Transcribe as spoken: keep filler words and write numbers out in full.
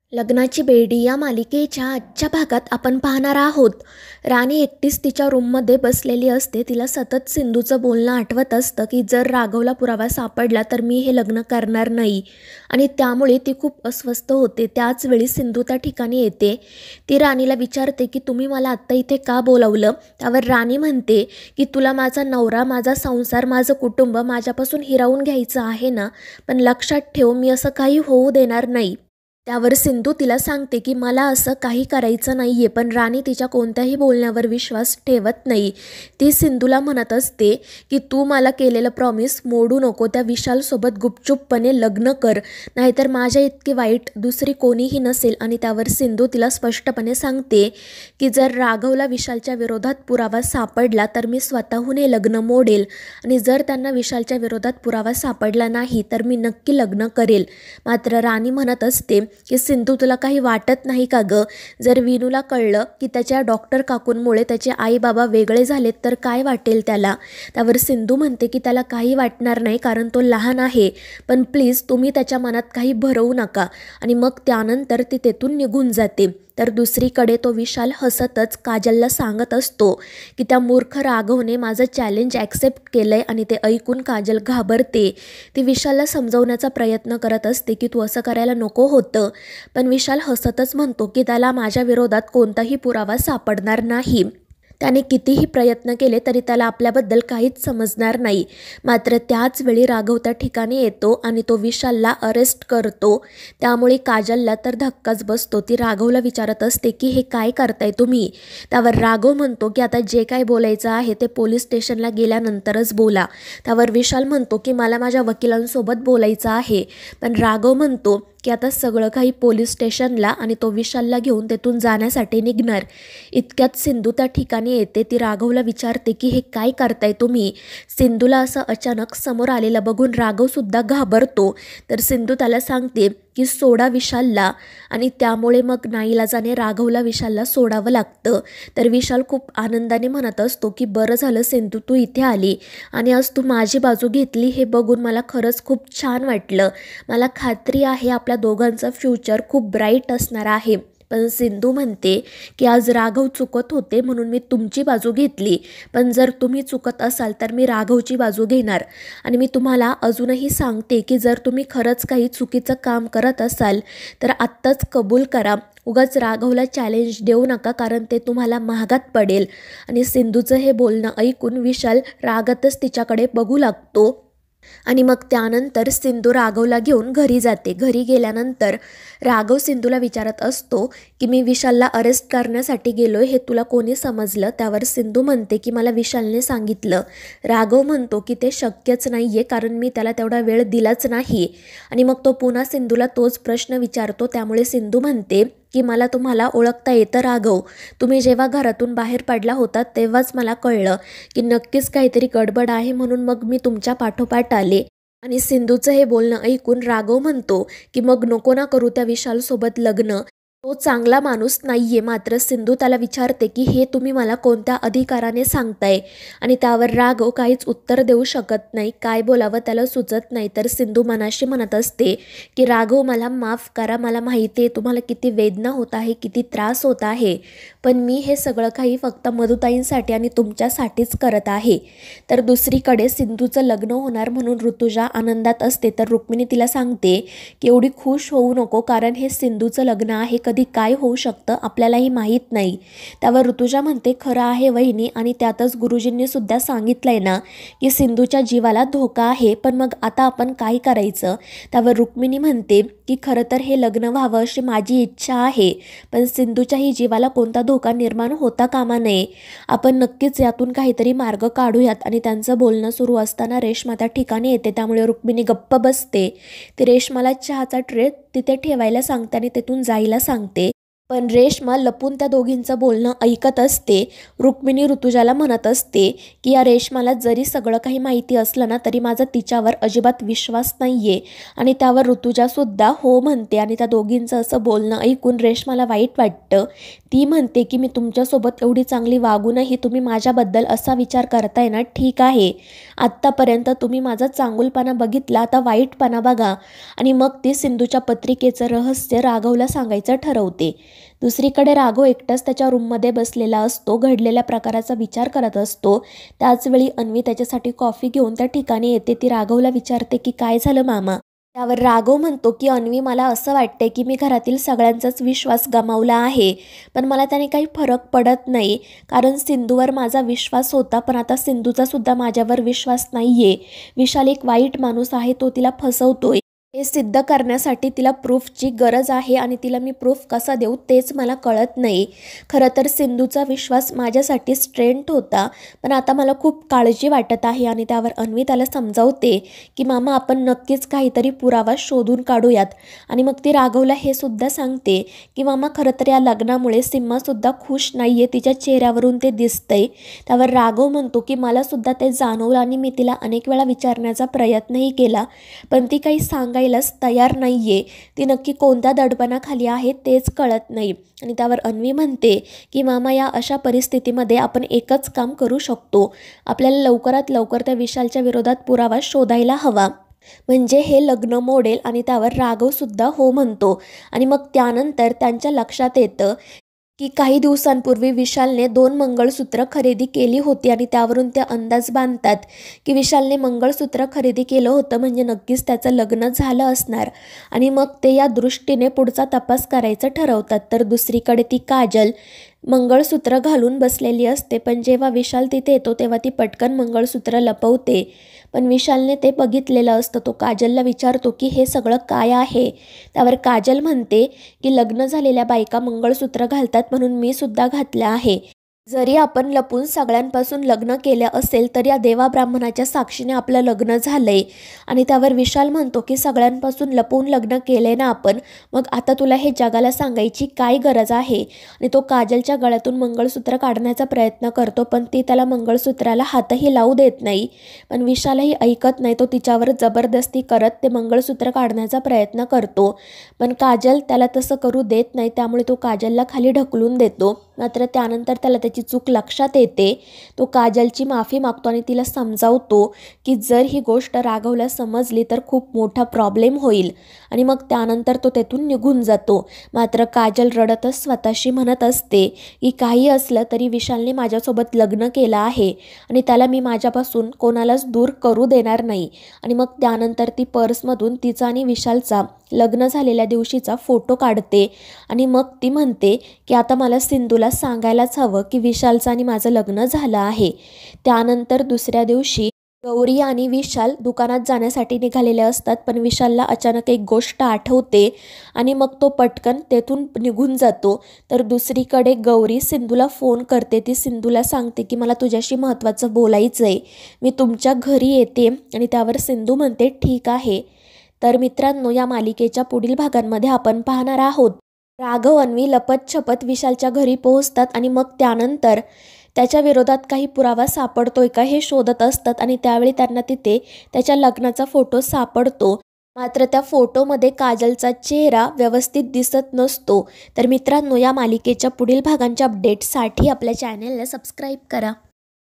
लग्नाची बेडी या मालिकेच्या आजच्या भागात आपण पाहणार आहोत. राणी एकटीच तिच्या रूममध्ये बसलेली असते. तिला सतत सिंधूचं बोलणं आठवत असतं की जर राघवला पुरावा सापडला तर मी हे लग्न करणार नाही आणि त्यामुळे ती खूप अस्वस्थ होते. त्याच वेळी सिंधू त्या ठिकाणी येते. ती राणीला विचारते की तुम्ही मला आत्ता इथे का बोलावलं. त्यावर राणी म्हणते की तुला माझा नवरा, माझा संसार, माझं कुटुंब माझ्यापासून हिरावून घ्यायचं आहे ना, पण लक्षात ठेव मी असं काही होऊ देणार नाही. त्यावर सिंधू तिला सांगते की मला असं काही करायचं नाही आहे, पण राणी तिच्या कोणत्याही बोलण्यावर विश्वास ठेवत नाही. ती सिंधूला म्हणत असते की तू मला केलेलं प्रॉमिस मोडू नको, त्या विशालसोबत गुपचूपपणे लग्न कर, नाहीतर माझ्या इतकी वाईट दुसरी कोणीही नसेल. आणि त्यावर सिंधू तिला स्पष्टपणे सांगते की जर राघवला विशालच्या विरोधात पुरावा सापडला तर मी स्वतःहून हे लग्न मोडेल, आणि जर त्यांना विशालच्या विरोधात पुरावा सापडला नाही तर मी नक्की लग्न करेल. मात्र राणी म्हणत असते की सिंधू तुला काही वाटत नाही का गं, जर विनूला कळलं की त्याच्या डॉक्टर काकूंमुळे त्याचे आई बाबा वेगळे झालेत तर काय वाटेल त्याला. त्यावर सिंधू म्हणते की त्याला काही वाटणार नाही कारण तो लहान आहे, पण प्लीज तुम्ही त्याच्या मनात काही भरवू नका. आणि मग त्यानंतर ती तेथून निघून जाते. तर दुसरीकडे तो विशाल हसतच काजलला सांगत असतो की त्या मूर्ख राघवने माझं चॅलेंज ॲक्सेप्ट केलं आहे, आणि ते ऐकून काजल घाबरते. ती विशालला समजवण्याचा प्रयत्न करत असते की तू असं करायला नको होतं, पण विशाल हसतच म्हणतो की त्याला माझ्या विरोधात कोणताही पुरावा सापडणार नाही. त्याने कितीही प्रयत्न केले तरी त्याला आपल्याबद्दल काहीच समजणार नाही. मात्र त्याच वेळी राघव त्या ठिकाणी येतो आणि तो विशालला अरेस्ट करतो. त्यामुळे काजलला तर धक्काच बसतो. ती राघवला विचारत असते की हे काय करताय तुम्ही. त्यावर राघव म्हणतो की आता जे काय बोलायचं आहे ते पोलीस स्टेशनला गेल्यानंतरच बोला. त्यावर विशाल म्हणतो की मला माझ्या वकिलांसोबत बोलायचं आहे, पण राघव म्हणतो की आता सगळं काही पोलीस स्टेशनला, आणि तो विशालला घेऊन तेथून जाण्यासाठी निघणार. इतक्यात सिंधू त्या ठिकाणी येते. ती राघवला विचारते की हे काय करताय तुम्ही. सिंधूला असं अचानक समोर आलेलं बघून राघवसुद्धा घाबरतो. तर सिंधू त्याला सांगते की सोडा विशालला, आणि त्यामुळे मग नाईलाजाने राघवला विशालला सोडावं लागतं. तर विशाल खूप आनंदाने म्हणत असतो की बरं झालं सिंधू तू इथे आली, आणि आज तू माझी बाजू घेतली हे बघून मला खरंच खूप छान वाटलं. मला खात्री आहे आपल्या दोघांचं फ्युचर खूप ब्राईट असणार आहे. पण सिंधू म्हणते की आज राघव चुकत होते म्हणून मी तुमची बाजू घेतली, पण जर तुम्ही चुकत असाल तर मी राघवची बाजू घेणार. आणि मी तुम्हाला अजूनही सांगते की जर तुम्ही खरंच काही चुकीचं काम करत असाल तर आत्ताच कबूल करा. उगाच राघवला चॅलेंज देऊ नका, कारण ते तुम्हाला महागात पडेल. आणि सिंधूचं हे बोलणं ऐकून विशाल रागातच तिच्याकडे बघू लागतो. आणि मग त्यानंतर सिंधू राघवला घेऊन घरी जाते. घरी गेल्यानंतर राघव सिंधूला विचारत असतो की मी विशालला अरेस्ट करण्यासाठी गेलोय हे तुला कोणी समजलं. त्यावर सिंधू म्हणते की मला विशालने सांगितलं. राघव म्हणतो की ते शक्यच नाही आहे, कारण मी त्याला तेवढा वेळ दिलाच नाही. आणि मग तो पुन्हा सिंधूला तोच प्रश्न विचारतो. त्यामुळे सिंधू म्हणते की मला तुम्हाला ओळखता येतं राघव, तुम्ही जेव्हा घरातून बाहेर पडला होता तेव्हाच मला कळलं की नक्कीच काहीतरी गडबड आहे, म्हणून मग मी तुमच्या पाठोपाठ आले. आणि सिंधूचं हे बोलणं ऐकून राघव म्हणतो की मग नको ना करू त्या विशालसोबत लग्न, तो चांगला माणूस नाहीये. मात्र सिंधू त्याला विचारते की हे तुम्ही मला कोणत्या अधिकाराने सांगताय. आणि त्यावर राघव काहीच उत्तर देऊ शकत नाही. काय बोलावं त्याला सुचत नाही. तर सिंधू मनाशी म्हणत असते की राघव मला माफ करा, मला माहिती आहे तुम्हाला किती वेदना होत आहे, किती त्रास होत आहे, पण मी हे सगळं काही फक्त मधुताईंसाठी आणि तुमच्यासाठीच करत आहे. तर दुसरीकडे सिंधूचं लग्न होणार म्हणून ऋतुजा आनंदात असते. तर रुक्मिणी तिला सांगते की एवढी खुश होऊ नको, कारण हे सिंधूचं लग्न आहे, कधी काय होऊ शकतं आपल्यालाही माहीत नाही. त्यावर ऋतुजा म्हणते खरं आहे वहिनी, आणि त्यातच गुरुजींनी सुद्धा सांगितलंय ना की सिंधूच्या जीवाला धोका आहे, पण मग आता आपण काय करायचं. त्यावर रुक्मिणी म्हणते की खरं तर हे लग्न व्हावं अशी माझी इच्छा आहे, पण सिंधूच्याही जीवाला कोणता धोका निर्माण होता कामा नये. आपण नक्कीच यातून काहीतरी मार्ग काढूयात. आणि त्यांचं बोलणं सुरू असताना रेश्मा त्या ठिकाणी येते. त्यामुळे रुक्मिणी गप्प बसते. ती रेश्माला चहाचा ट्रे तिथे ठेवायला सांगते आणि तिथून जायला सांगते. पण रेश्मा लपून त्या दोघींचं बोलणं ऐकत असते. रुक्मिणी ऋतुजाला म्हणत असते की या रेश्माला जरी सगळं काही माहिती असलं ना तरी माझा तिच्यावर अजिबात विश्वास नाही आहे. आणि त्यावर ऋतुजासुद्धा हो म्हणते. आणि त्या दोघींचं असं बोलणं ऐकून रेश्माला वाईट वाटतं. ती म्हणते की मी तुमच्यासोबत एवढी चांगली वागूनही तुम्ही माझ्याबद्दल असा विचार करताय ना, ठीक आहे. आत्तापर्यंत तुम्ही माझा चांगुलपणा बघितला, आता वाईटपणा बघा. आणि मग ती सिंधूच्या पत्रिकेचं रहस्य राघवला सांगायचं ठरवते. दुसरीकडे राघव एकटाच त्याच्या रूममध्ये बसलेला असतो. घडलेल्या प्रकाराचा विचार करत असतो. त्याचवेळी अन्वी त्याच्यासाठी कॉफी घेऊन त्या ठिकाणी येते. ती राघवला विचारते की काय झालं मामा. त्यावर राघव म्हणतो की अन्वी, मला असं वाटते की मी घरातील सगळ्यांचाच विश्वास गमावला आहे. पण मला त्याने काही फरक पडत नाही. कारण सिंधूवर माझा विश्वास होता, पण आता सिंधूचा सुद्धा माझ्यावर विश्वास नाही आहे. विशाल एक वाईट माणूस आहे, तो तिला फसवतोय. हे सिद्ध करण्यासाठी तिला प्रूफची गरज आहे आणि तिला मी प्रूफ कसा देऊ तेच मला कळत नाही. खरं तर सिंधूचा विश्वास माझ्यासाठी स्ट्रेंथ होता, पण आता मला खूप काळजी वाटत आहे. आणि त्यावर अन्वी त्याला समजावते की मामा, आपण नक्कीच काहीतरी पुरावा शोधून काढूयात. आणि मग ती राघवला हे सुद्धा सांगते की मामा, खरं तर या लग्नामुळे सिम्मासुद्धा खुश नाही आहे, तिच्या चेहऱ्यावरून ते दिसतंय. त्यावर राघव म्हणतो की मला सुद्धा ते जाणवलं आणि मी तिला अनेक वेळा विचारण्याचा प्रयत्नही केला, पण ती काही सांगायलाच तयार नाहीये. ती नक्की कोणत्या दडपणाखाली आहे तेच कळत नाही. आणि त्यावर अन्वी म्हणते की मामा, या अशा परिस्थितीमध्ये आपण एकच काम करू शकतो. आपल्याला लवकरात लवकर त्या विशालच्या विरोधात पुरावा शोधायला हवा, म्हणजे हे लग्न मोडेल. आणि त्यावर राघवसुद्धा हो म्हणतो. आणि मग त्यानंतर त्यांच्या लक्षात येतं की काही दिवसांपूर्वी विशालने दोन मंगळसूत्र खरेदी केली होती. आणि त्यावरून ते अंदाज बांधतात की विशालने मंगळसूत्र खरेदी केलं होतं म्हणजे नक्कीच त्याचं लग्न झालं असणार. आणि मग ते या दृष्टीने पुढचा तपास करायचं ठरवतात. तर दुसरीकडे ती काजल मंगळसूत्र घालून बसलेली असते, पण जेव्हा विशाल तिथे येतो तेव्हा ती पटकन मंगळसूत्र लपवते. पण विशालने ते बघितलेलं असतं. तो काजलला विचारतो की हे सगळं काय आहे. त्यावर काजल म्हणते की लग्न झालेल्या बायका मंगळसूत्र घालतात म्हणून मी सुद्धा घातलं आहे. जरी आपण लपून सगळ्यांपासून लग्न केलं असेल तर या देवा ब्राह्मणाच्या साक्षीने आपलं लग्न झालंय. आणि त्यावर विशाल म्हणतो की सगळ्यांपासून लपून लग्न केलंय ना आपण, मग आता तुला हे जगाला सांगायची काय गरज आहे. आणि तो काजलच्या गळ्यातून मंगळसूत्र काढण्याचा प्रयत्न करतो, पण ती त्याला मंगळसूत्राला हातही लावू देत नाही. पण विशालही ऐकत नाही. तो तिच्यावर जबरदस्ती करत ते मंगळसूत्र काढण्याचा प्रयत्न करतो, पण काजल त्याला तसं करू देत नाही. त्यामुळे तो काजलला खाली ढकलून देतो. मात्र त्यानंतर त्याला त्याची चूक लक्षात येते. तो काजलची माफी मागतो आणि तिला समजावतो की जर ही गोष्ट राघवला समजली तर खूप मोठा प्रॉब्लेम होईल. आणि मग त्यानंतर तो तेथून निघून जातो. मात्र काजल रडतच स्वतःशी म्हणत असते की काही असलं तरी विशालने माझ्यासोबत लग्न केलं आहे आणि त्याला मी माझ्यापासून कोणालाच दूर करू देणार नाही. आणि मग त्यानंतर ती पर्समधून तिचा आणि विशालचा लग्न झालेल्या दिवशीचा फोटो काढते. आणि मग ती म्हणते की आता मला सिंधूला सांगायलाच हवं की विशालचं आणि माझं लग्न झालं आहे. त्यानंतर दुसऱ्या दिवशी गौरी आणि विशाल दुकानात जाण्यासाठी निघालेले असतात, पण विशालला अचानक एक गोष्ट आठवते आणि मग तो पटकन तेथून निघून जातो. तर दुसरीकडे गौरी सिंधूला फोन करते. ती सिंधूला सांगते की मला तुझ्याशी महत्त्वाचं बोलायचं आहे, मी तुमच्या घरी येते. आणि त्यावर सिंधू म्हणते ठीक आहे. तर मित्रांनो, या मालिकेच्या पुढील भागांमध्ये आपण पाहणार आहोत राघव अन्वी लपत छपत विशालच्या घरी पोहोचतात आणि मग त्यानंतर त्याच्या विरोधात काही पुरावा सापडतोय का हे शोधत असतात. आणि त्यावेळी त्यांना तिथे त्याच्या लग्नाचा फोटो सापडतो. मात्र त्या फोटोमध्ये काजलचा चेहरा व्यवस्थित दिसत नसतो. तर मित्रांनो, या मालिकेच्या पुढील भागांच्या अपडेट्ससाठी आपल्या चॅनलला सबस्क्राईब करा.